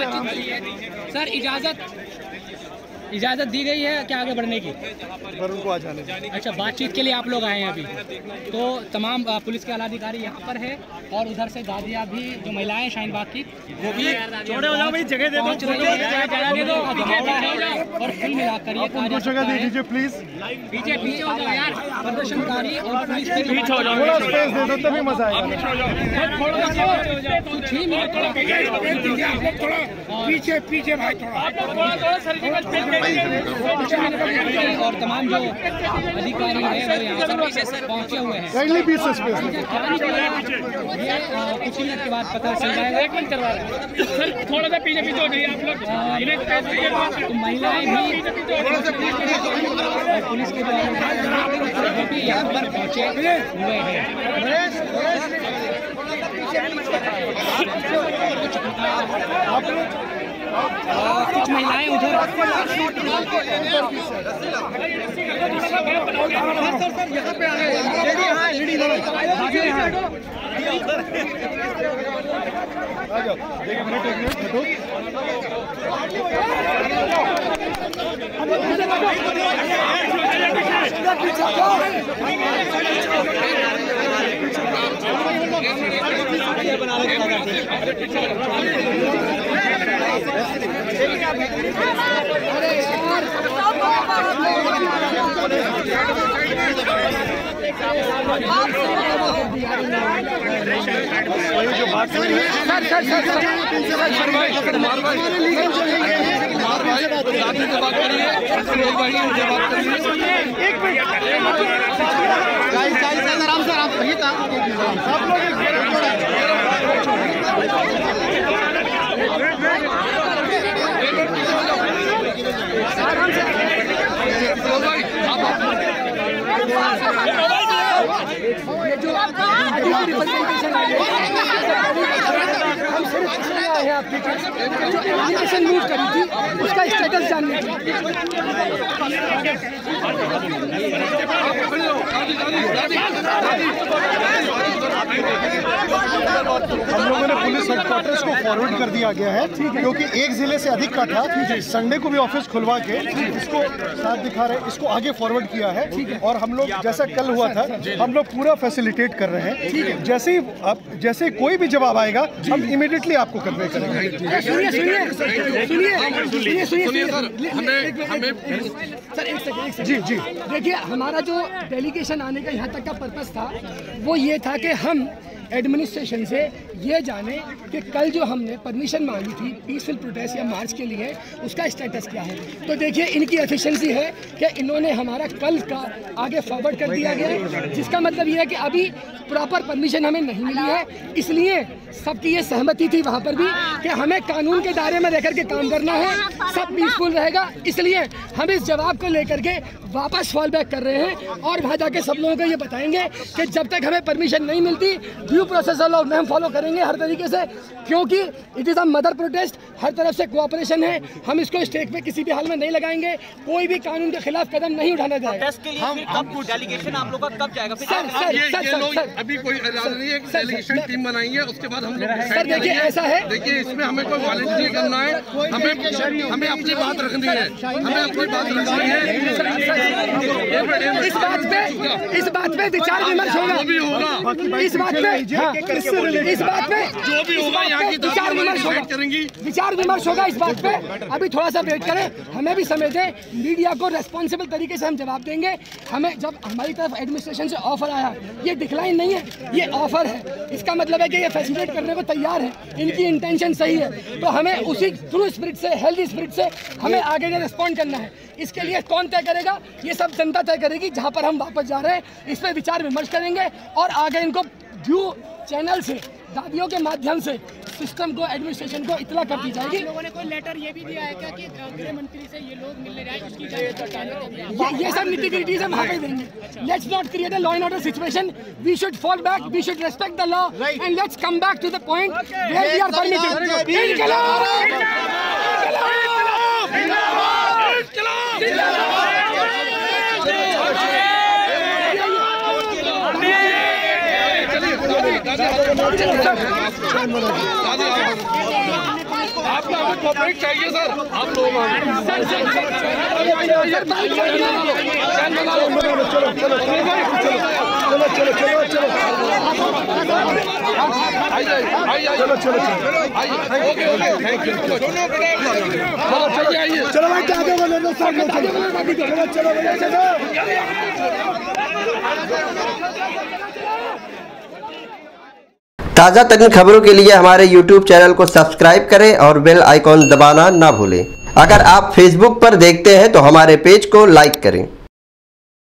Sir इजाज़त दी गई है क्या आगे बढ़ने की? पर उनको आ जाने। अच्छा, बातचीत के लिए आप लोग आए हैं अभी, तो तमाम पुलिस के आला अधिकारी यहाँ पर है और उधर से दादिया भी जो महिलाएं शाहीन बाग की वो भी छोड़े हो जाओ भाई, जगह दे दो, और कुल मिलाकर ये कार्य जगह दे दीजिए प्लीज। पीछे हो जाओ यार, प्रदर्शनकारी और पुलिस के पीछे हो जाओ, थोड़ा स्पेस दे दो तभी मजा आएगा। कुछ ही मिनट पीछे भाई और तमाम जो अधिकारी हैं वो यहाँ पर पहुँचे हुए हैं। कुछ मिनट के बाद पता चल जाएगा। सर थोड़ा सा पीछे हो जाइए आप लोग। तो महिलाएं भी और पुलिस के द्वारा भी यहाँ पर पहुँचे हुए हैं। कुछ महिलाएं उधर यहाँ पे आ गए। एप्लीकेशन यूज करी थी उसका स्टेटस जानने की। हम लोगों ने पुलिस हेडक्वार्टर्स को फॉरवर्ड कर दिया गया है क्योंकि एक जिले से अधिक का था। संडे को भी ऑफिस खुलवा के इसको साथ दिखा रहे, इसको आगे फॉरवर्ड किया है और हम लोग जैसा कल हुआ था हम लोग पूरा फैसिलिटेट कर रहे हैं। जैसे कोई भी जवाब आएगा हम इमीडिएटली आपको कन्वे करेंगे। सर एक सेकंड जी देखिए, हमारा जो डेलीगेशन आने का यहाँ तक का पर्पस था वो ये था कि हम एडमिनिस्ट्रेशन से ये जाने कि कल जो हमने परमिशन मांगी थी पीसफुल प्रोटेस्ट या मार्च के लिए उसका स्टेटस क्या है। तो देखिए इनकी एफिशिएंसी है कि इन्होंने हमारा कल का आगे फॉरवर्ड कर दिया गया, जिसका मतलब ये है कि अभी प्रॉपर परमिशन हमें नहीं मिली है। इसलिए सबकी ये सहमति थी वहाँ पर भी कि हमें कानून के दायरे में रहकर के काम करना है, सब पीसफुल रहेगा। इसलिए हम इस जवाब को लेकर के वापस फॉल बैक कर रहे हैं और वहाँ जाके सब लोगों को ये बताएंगे कि जब तक हमें परमिशन नहीं मिलती ड्यू प्रोसेस लॉ में हम फॉलो करेंगे हर तरीके से, क्योंकि it is a mother protest. हर तरफ से कोऑपरेशन है, हम इसको स्टेक पे किसी भी हाल में नहीं लगाएंगे, कोई भी कानून के खिलाफ कदम नहीं उठाना जाएगा। डेलीगेशन आप लोग का कब जाएगा? अभी कोई इरादा नहीं है कि डेलीगेशन टीम बनाएंगे उसके बाद हम लोग। सर देखिए ऐसा है, देखिए इसमें हमें कोई वॉलंटियर नहीं करना है, हमें अपनी बात रखनी है, हमें अपनी बात रखनी है। इस बात पे विचार विमर्श होगा, जो भी होगा इस बात पे जो भी होगा यहाँ की विचार विमर्श करेंगी, विचार विमर्श होगा इस बात पे। अभी थोड़ा सा वेट करें, हमें भी समय दें, मीडिया को रेस्पॉन्सिबल तरीके से हम जवाब देंगे। हमें जब हमारी तरफ एडमिनिस्ट्रेशन से ऑफर आया, ये डिक्लाइन नहीं है, ये ऑफर है, इसका मतलब है कि ये फैसिलिटेट करने को तैयार है, इनकी इंटेंशन सही है। तो हमें उसी ट्रू स्पिरिट से, हेल्दी स्पिरिट से हमें आगे रिस्पॉन्ड करना है। इसके लिए कौन तय करेगा? ये सब जनता तय करेगी। जहाँ पर हम वापस जा रहे हैं इस पर विचार विमर्श करेंगे और आगे इनको ड्यू चैनल से, दादियों के माध्यम से सिस्टम को, एडमिनिस्ट्रेशन को इतला कर दी जाएगी। लोगों ने कोई लेटर ये भी दिया है क्या कि गृह मंत्री से ये लोग मिलने जाए, उसकी ये सब निटिग्रिटीज हम आगे देंगे। Let's not create a law and order situation, we should fall back, we should respect the law and let's come back to the point where we are permitted. आपको हमें कोऑपरेट चाहिए सर, आप लोग चलो भाई आगे बोलो, चलो ताज़ा तरीन खबरों के लिए हमारे YouTube चैनल को सब्सक्राइब करें और बेल आइकॉन दबाना ना भूलें। अगर आप Facebook पर देखते हैं तो हमारे पेज को लाइक करें।